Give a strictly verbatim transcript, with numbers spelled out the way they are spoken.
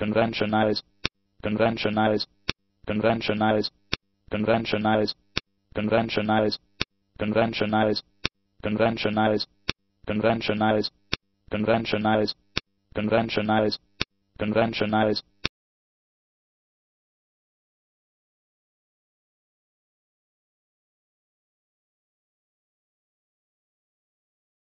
conventionize, conventionize, conventionize, conventionize, conventionize, conventionize, conventionize, conventionize, conventionize, conventionize, conventionize,